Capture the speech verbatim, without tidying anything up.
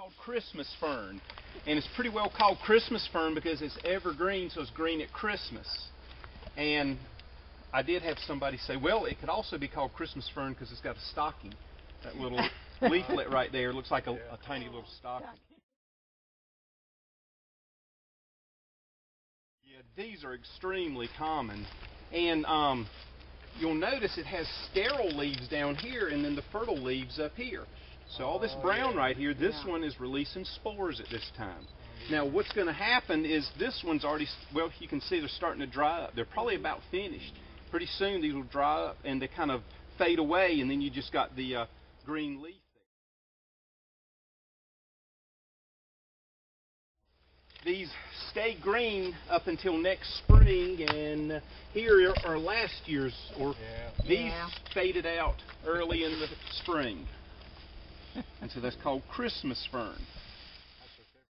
called Christmas fern. And it's pretty well called Christmas fern because it's evergreen, so it's green at Christmas. And I did have somebody say, well, it could also be called Christmas fern because it's got a stocking. That little leaflet right there looks like a, a tiny little stocking. Yeah, these are extremely common. And um, you'll notice it has sterile leaves down here and then the fertile leaves up here. So all this brown right here, this one is releasing spores at this time. Now what's going to happen is this one's already, well, you can see they're starting to dry up. They're probably about finished. Pretty soon these will dry up and they kind of fade away, and then you just got the uh, green leaf there. These stay green up until next spring, and here are last year's, or yeah. these yeah. faded out early in the spring. And so that's called Christmas fern.